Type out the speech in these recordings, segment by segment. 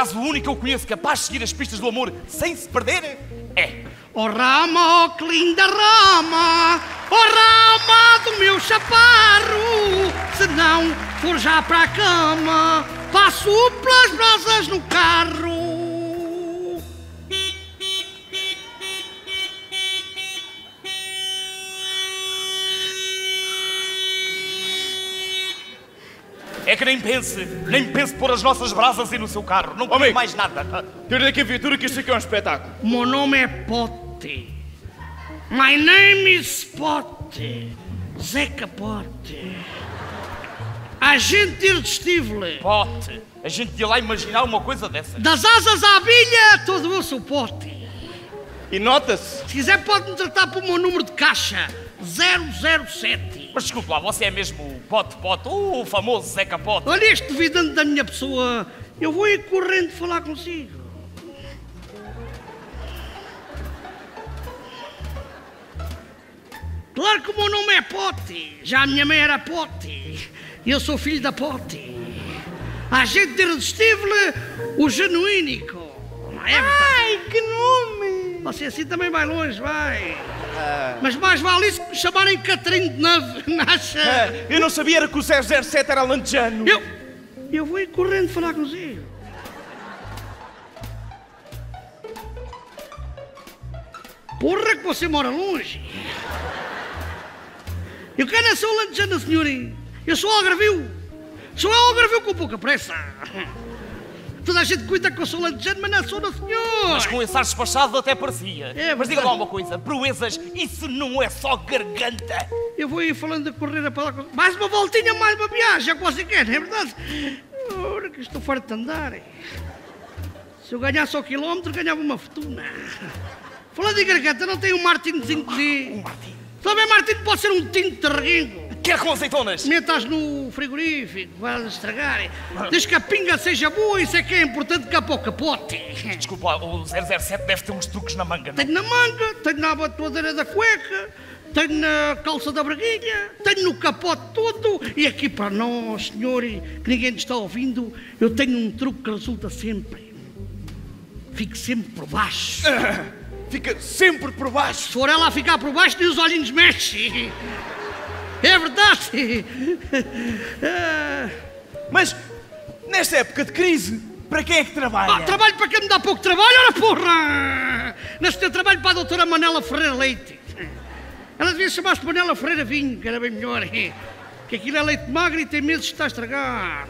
acaso o único que eu conheço capaz de seguir as pistas do amor sem se perder é... Oh rama, oh que linda rama, oh rama do meu chaparro, se não for já para a cama, passo pelas brasas no carro. É que nem pense pôr as nossas brasas aí no seu carro. Não comi mais nada. Tira daqui a viatura que isto aqui é um espetáculo. O meu nome é Pote. My name is Pote. Zé Capote. Agente irresistível. Pote. A gente ia lá imaginar uma coisa dessas. Das asas à bilha, todo eu sou Pote. E nota-se. Se quiser pode-me tratar pelo meu número de caixa. 007. Mas desculpe lá, você é mesmo o Pote, o famoso Zé Capote. Olha, este duvidando da minha pessoa, eu vou ir correndo falar consigo. Claro que o meu nome é Pote. Já a minha mãe era Pote. E eu sou filho da Pote. Agente irresistível, o genuínico. Ai, que nome! Você assim também vai longe, vai. Mas mais vale isso que me chamarem Catarino de Nacha. Eu não sabia era que o 007 era alentejano. Eu vou ir correndo falar consigo. Porra que você mora longe. Eu quero é só alentejano, senhorita. Eu sou algarvio. Sou algarvio com pouca pressa. Toda a gente cuida que eu sou alentejano, mas não sou da senhora. Mas com esse ar despachado até parecia. Mas diga lá uma coisa, proezas, isso não é só garganta? Eu vou ir falando a correr a falar com... Mais uma voltinha, mais uma viagem, é o que você quer, não é verdade? Ora, que estou farto de andar. Se eu ganhasse ao quilómetro, ganhava uma fortuna. Falando em garganta, não tem um martinozinho de... Um martino? Também martino pode ser um tinto de reguingo. Quer com azeitonas? Metas no frigorífico, vai estragar. Desde que a pinga seja boa, isso é que é importante, que há para o capote. Desculpa, o 007 deve ter uns truques na manga, não? Tenho na manga, tenho na abotoadeira da cueca, tenho na calça da braguilha, tenho no capote todo. E aqui para nós, senhor, que ninguém nos está ouvindo, eu tenho um truque que resulta sempre. Fico sempre por baixo. Fica sempre por baixo. Se for ela a ficar por baixo, nem os olhinhos mexem. É verdade! Mas, nesta época de crise, para quem é que trabalha? Trabalho para quem me dá pouco trabalho, ora porra! Neste tempo trabalho para a doutora Manela Ferreira Leite. Ela devia chamar-se Manela Ferreira Vinho, que era bem melhor. Que aquilo é leite magro e tem meses de estar estragado.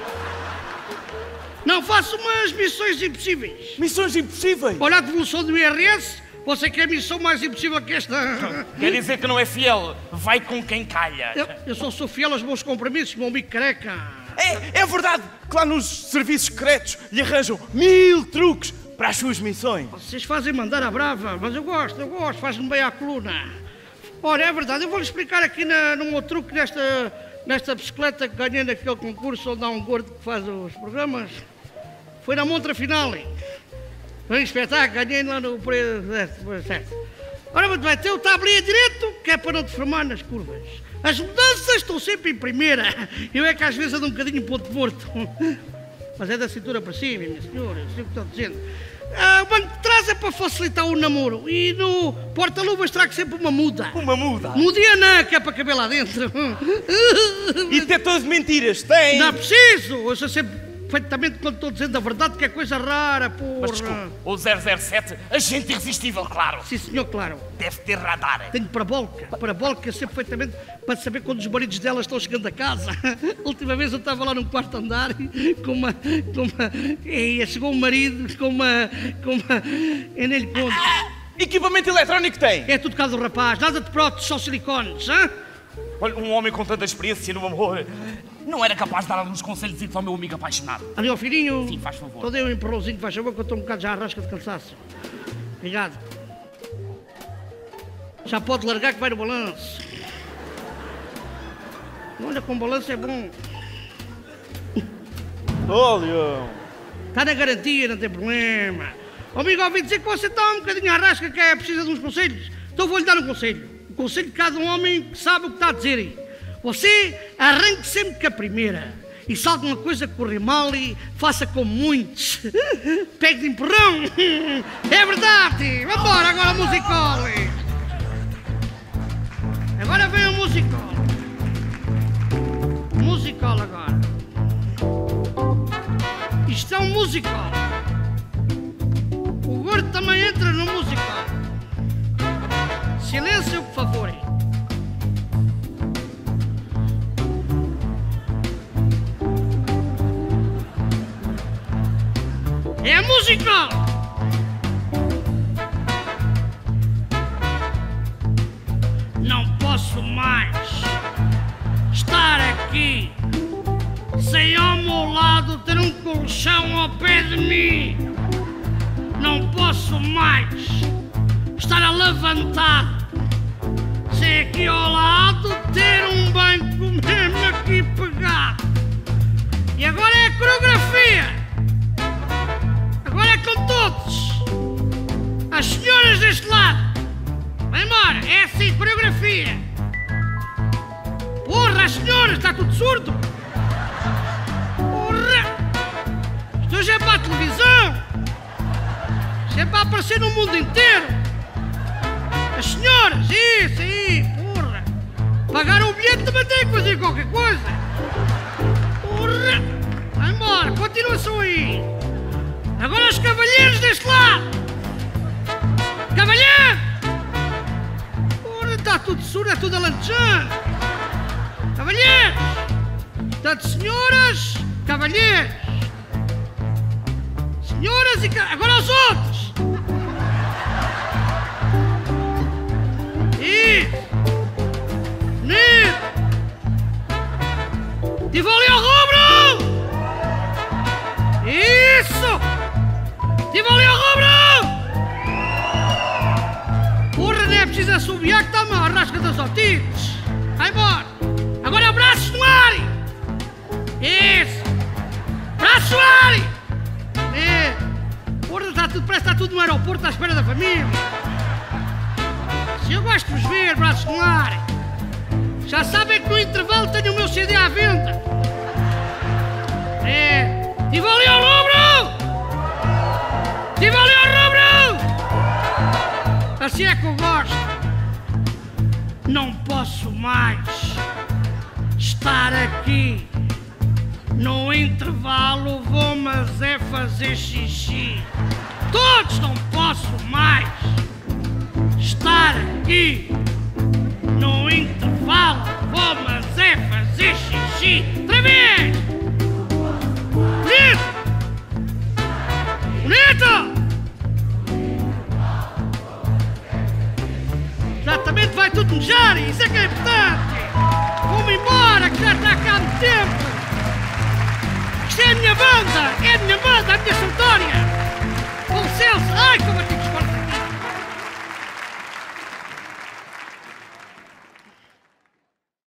Não, faço umas missões impossíveis. Missões impossíveis? Olha a devolução do IRS. Você quer missão mais impossível que esta? Quer dizer que não é fiel, vai com quem calha. Eu só sou fiel aos meus compromissos, meu amigo careca. É verdade que lá nos serviços secretos lhe arranjam 1000 truques para as suas missões. Vocês fazem mandar à brava, mas eu gosto, faz-me bem à coluna. Olha, é verdade, eu vou-lhe explicar aqui no meu truque nesta bicicleta que ganhei naquele concurso onde há um gordo que faz os programas. Foi na montra final. Foi um espetáculo, ganhei lá no preço certo. Ora, muito bem, tem o tabelinha direito, que é para não deformar nas curvas. As mudanças estão sempre em primeira. Eu é que às vezes ando um bocadinho em ponto morto. Mas é da cintura para cima, minha senhora, eu sei o que estou dizendo. O banco de trás é para facilitar o namoro. E no porta-luvas trago sempre uma muda. Uma muda? Mudiana, que é para caber lá dentro. E detector de mentiras, tem? Não é preciso, eu sou sempre... perfeitamente quando estou dizendo a verdade, que é coisa rara, porra. Mas desculpe, o 007, agente irresistível, claro. Sim, senhor, claro. Deve ter radar. Tenho parabólica, sei perfeitamente para saber quando os maridos dela estão chegando a casa. Última vez eu estava lá num quarto andar com uma... E chegou um marido com uma... Eu nem lhe conto. Equipamento eletrónico tem? É tudo cá do rapaz, nada de próteses, só silicones, hã? Olha, um homem com tanta experiência no amor não era capaz de dar alguns conselhos ao meu amigo apaixonado. Ali ao filhinho. Sim, faz favor. Todo eu um empurrãozinho, faz favor, que eu estou um bocado já à rasca de cansaço. Obrigado. Já pode largar que vai no balanço. Olha, com balanço é bom. Olha. Está na garantia, não tem problema. Ô, amigo, ouvi dizer que você está um bocadinho à rasca, que é preciso de uns conselhos. Então vou-lhe dar um conselho. O conselho de cada um homem que sabe o que está a dizer. Você arranque sempre com a primeira E se alguma coisa correr mal, faça como muitos. Pegue de empurrão. É verdade. Vambora agora ao musical. Agora vem o musical. Musical agora. Isto é um musical. O gordo também entra no musical. Silêncio, por favor. É musical. Não posso mais estar aqui sem ao meu lado ter um colchão ao pé de mim. Não posso mais estar a levantar sem aqui ao lado ter um banco mesmo aqui pegado. E agora é a coreografia. Agora é com todos. As senhoras deste lado. Vai embora, é assim, coreografia. Porra, as senhoras, está tudo surdo? Porra! Isto hoje é para a televisão. Isto é para aparecer no mundo inteiro. As senhoras, isso aí, porra. Pagaram o bilhete, também tem que fazer qualquer coisa. Porra! Vai embora, continua só aí. Agora os cavalheiros deste lado. Cavalheiro! Porra, está tudo surdo, é tudo alentejano. Cavalheiros! Portanto, senhoras, cavalheiros. Senhoras e cavalheiros. Agora os outros. Isso. Bonito. Tivoli ao rubro. Isso. Tivoli ao rubro. Porra, não é preciso assobiar que está mal. Arrasca-te aos otites. Vai embora. Agora braços no ar. Isso. Braços no ar. Porra, está tudo, parece que está tudo no aeroporto à espera da família. Se eu gosto de vos ver, braços no ar. Já sabem que no intervalo tenho o meu CD à venda. Tivoli ao rubro. Tivoli ao rubro. Assim é que eu gosto. Não posso mais estar aqui. No intervalo vou, mas é fazer xixi. Todos não posso mais estar aqui. No intervalo vou, mas é fazer xixi. Outra vez! Bonito! Bonito! Exatamente, vai tudo mejar, isso é que é importante. Vou-me embora, que já está cá há muito tempo. Isto é a minha banda, a minha Santória. Com licença, ai como